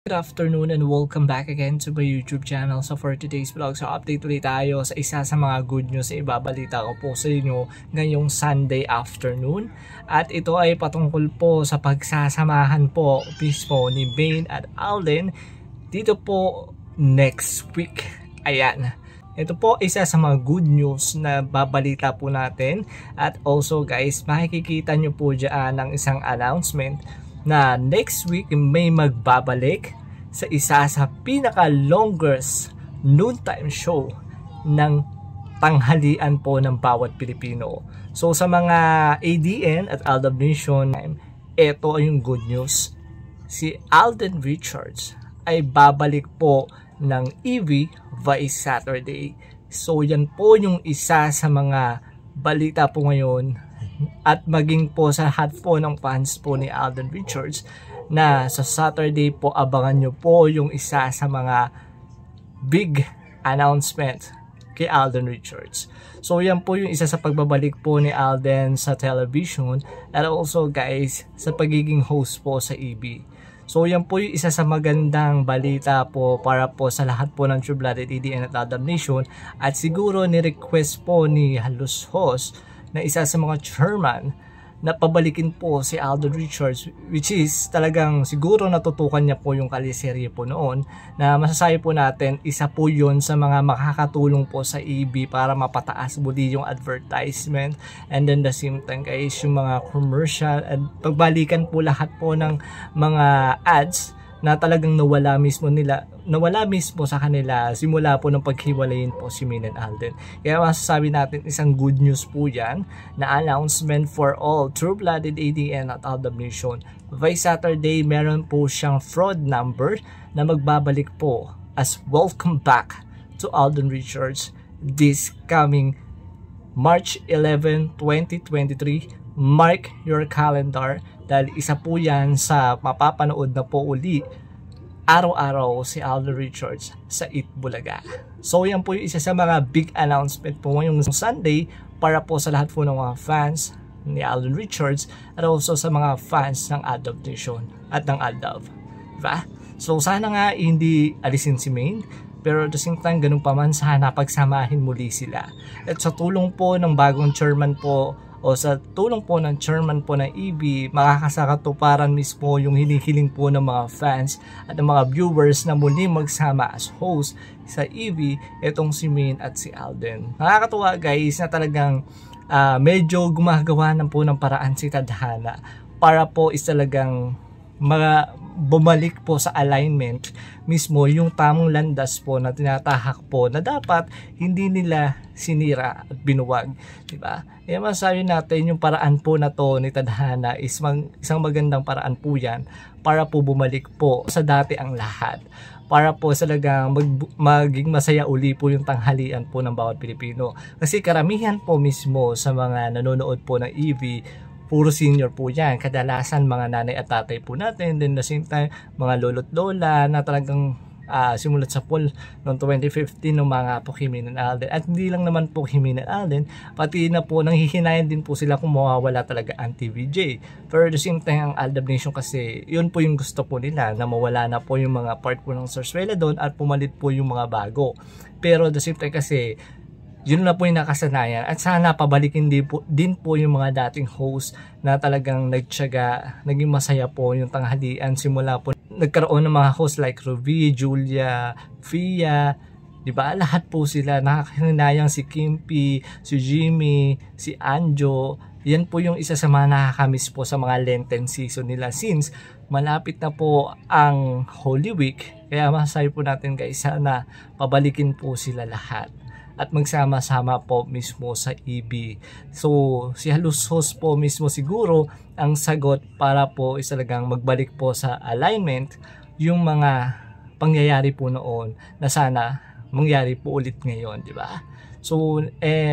Good afternoon and welcome back again to my YouTube channel. So for today's vlog, update ulit tayo sa isa sa mga good news na ibabalita ko po sa inyo ngayong Sunday afternoon. At ito ay patungkol po sa pagsasamahan po mismo ni Bane at Alden dito po next week. Ayan. Ito po isa sa mga good news na babalita po natin. At also guys, makikita nyo po dyan ng isang announcement na next week may magbabalik sa isa sa pinaka-longest noontime show ng tanghalian po ng bawat Pilipino. So sa mga ADN at Aldab Nation, ito ay yung good news. Si Alden Richards ay babalik po ng EV Vice Saturday. So yan po yung isa sa mga balita po ngayon at maging po sa lahat po ng fans po ni Alden Richards na sa Saturday po abangan nyo po yung isa sa mga big announcement kay Alden Richards. So yan po yung isa sa pagbabalik po ni Alden sa television at also guys sa pagiging host po sa EB. So yan po yung isa sa magandang balita po para po sa lahat po ng True Blooded ADN at Aldab Nation. At siguro ni-request po ni Halos Host na isa sa mga chairman na pabalikin po si Alden Richards, which is talagang siguro natutukan niya po yung kaliserye po noon, na masasabi po natin isa po yun sa mga makakatulong po sa EB para mapataas muli yung advertisement, and then the same time guys yung mga commercial at pagbalikan po lahat po ng mga ads na talagang nawala mismo sa kanila simula po ng paghiwalayin po si Bane and Alden. Kaya masasabi natin isang good news po yan na announcement for all True-Blooded ADN at Aldab Nation. By Saturday, meron po siyang fraud number na magbabalik po as welcome back to Alden Richards this coming March 11, 2023. Mark your calendar dahil isa po yan sa mapapanood na po uli araw-araw si Alden Richards sa Eat Bulaga. So yan po yung isa sa mga big announcement po ngayong Sunday para po sa lahat po ng mga fans ni Alden Richards at also sa mga fans ng Aldab Nation at ng Aldab. Diba? So sana nga hindi alisin si Bane, pero at the same time ganun pa man sana pagsamahin muli sila. At sa tulong po ng bagong chairman po o sa tulong po ng chairman po ng EB, makakasakatuparan mismo yung hinihiling po ng mga fans at ng mga viewers na muli magsama as host sa EB, itong si Bane at si Alden. Nakakatuwa guys na talagang medyo gumagawa na po ng paraan si Tadhana para po is talagang bumalik po sa alignment mismo yung tamang landas po na tinatahak po na dapat hindi nila sinira at binuwag, diba? Kaya masasabi natin yung paraan po na to ni Tadhana is isang magandang paraan po yan para po bumalik po sa dati ang lahat, para po talagang maging masaya uli po yung tanghalian po ng bawat Pilipino. Kasi karamihan po mismo sa mga nanonood po ng EV, puro senior po yan. Kadalasan mga nanay at tatay po natin. Then the same time, mga lolo't lola na talagang simulat sa pool noong 2015 ng mga po Bane and Alden. At hindi lang naman po Bane and Alden, pati na po nanghihinayan din po sila kung mawawala talaga ang TVJ. Pero the same time, ang Aldab Nation kasi, yun po yung gusto po nila, na mawala na po yung mga part po ng Sarsuela doon at pumalit po yung mga bago. Pero the same time kasi, yun na po yung nakasanayan at sana pabalikin din po yung mga dating host na talagang nagtiyaga, naging masaya po yung tanghalian simula po nagkaroon ng mga host like Ruby, Julia, Fia, diba? Lahat po sila nakakahinayang, si Kimpi, si Jimmy, si Anjo. Yan po yung isa sa mga nakakamiss po sa mga Lenten season nila since malapit na po ang Holy Week. Kaya masasabi po natin guys, sana pabalikin po sila lahat at magsama-sama po mismo sa EB. So si Halos Host po mismo siguro ang sagot para po talagang magbalik po sa alignment yung mga pangyayari po noon na sana mangyari po ulit ngayon, di ba? So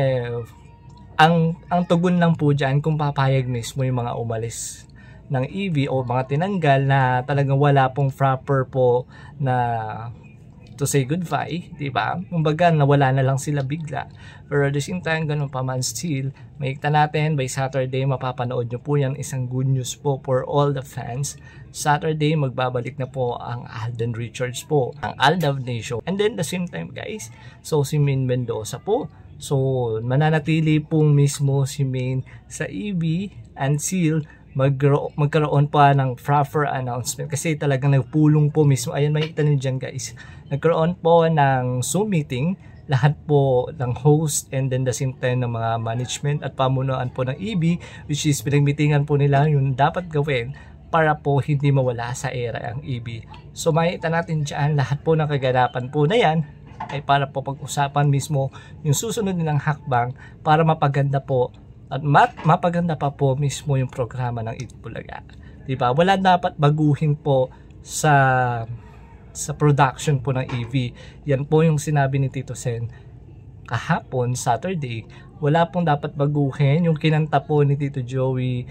ang tugon lang po dyan kung papayag mismo yung mga umalis ng EB o mga tinanggal na talagang wala pong proper po na to say goodbye, di ba? Kumbaga, nawala na lang sila bigla. Pero at the same time, ganun pa man still, maikta natin, by Saturday, mapapanood nyo po yan. Isang good news po for all the fans. Saturday, magbabalik na po ang Alden Richards po, ang Aldab Nation. And then, the same time, guys, so si Maine Mendoza po. So, mananatili pong mismo si Maine sa EB and Seal magkaroon pa ng proper announcement kasi talagang nagpulong po mismo. Ayan, makikita nyo dyan guys, nagkaroon po ng Zoom meeting lahat po ng host and then the same time ng mga management at pamunuan po ng EB, which is pinagmitingan po nila yung dapat gawin para po hindi mawala sa era ang EB. So makikita natin dyan lahat po ng kaganapan po na yan ay para po pag-usapan mismo yung susunod nilang hakbang para mapaganda po at mapaganda pa po mismo yung programa ng Itbulaga. Diba? Wala dapat baguhin po sa production po ng EV. Yan po yung sinabi ni Tito Sen kahapon, Saturday. Wala pong dapat baguhin. Yung kinanta po ni Tito Joey,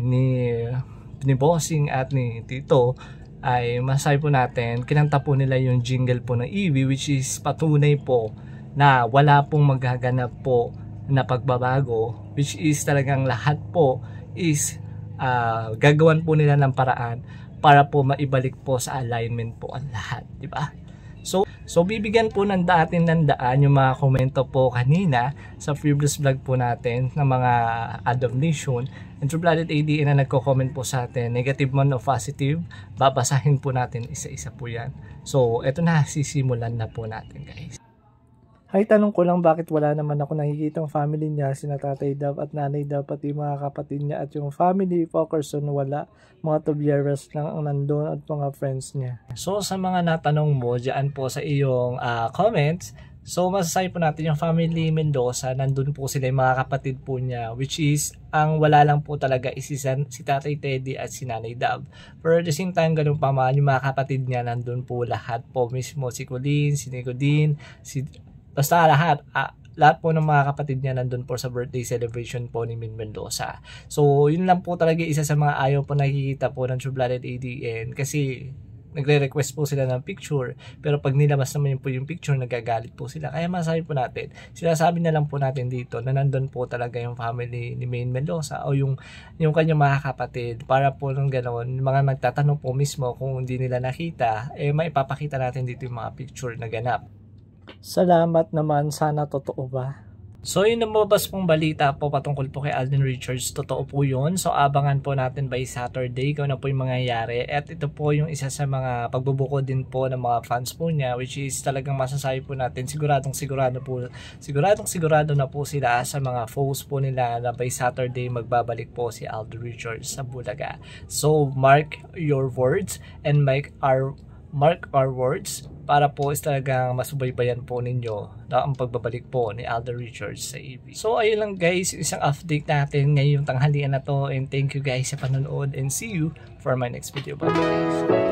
ni Bossing at ni Tito, ay masabi po natin, kinanta po nila yung jingle po ng EV, which is patunay po na wala pong magaganap po na pagbabago, which is talagang lahat po is gagawan po nila ng paraan para po maibalik po sa alignment po ang lahat, di ba? So bibigyan po ng daan yung mga komento po kanina sa previous vlog po natin ng mga Aldab Nation and True Blooded ADN na nagko-comment po sa atin, negative man o positive, babasahin po natin isa-isa po yan. So eto na, sisimulan na po natin guys. Ay, tanong ko lang bakit wala naman ako nakikitang family niya, sina Tatay Dab at Nanay Dab, pati mga kapatid niya at yung family Pokerson wala, mga Tobieras lang ang nandun at mga friends niya. So sa mga natanong mo dyan po sa iyong comments, so masasabi po natin yung family Mendoza, nandun po sila yung mga kapatid po niya, which is ang wala lang po talaga is si Tatay Teddy at si Nanay Dab. Pero at the same time, ganun pa man, yung mga kapatid niya nandun po lahat po mismo, si Colleen, si Nicodine, basta lahat po ng mga kapatid niya nandun po sa birthday celebration po ni Maine Mendoza. So, yun lang po talaga isa sa mga ayaw po nakikita po ng True Blooded ADN kasi nagre-request po sila ng picture. Pero pag nilabas naman po yung picture, nagagalit po sila. Kaya masabi po natin, sinasabi na lang po natin dito na nandun po talaga yung family ni Maine Mendoza o yung kanyang mga kapatid para po ng ganoon, mga nagtatanong po mismo kung hindi nila nakita, maipapakita natin dito yung mga picture na ganap. Salamat naman, sana totoo ba? So yung namabas pong balita po patungkol po kay Alden Richards, totoo po yun. So abangan po natin by Saturday kung ano po yung mangyayari. At ito po yung isa sa mga pagbubuko din po ng mga fans po niya, which is talagang masasabi po natin siguradong sigurado na po sila sa mga foes po nila na by Saturday magbabalik po si Alden Richards sa Bulaga. So mark your words and mark our words para po is talagang masubaybayan po ninyo na ang pagbabalik po ni Alden Richards sa EV. So ayun lang guys, isang update natin ngayong tanghalian na to, and thank you guys sa panonood and see you for my next video. Bye guys!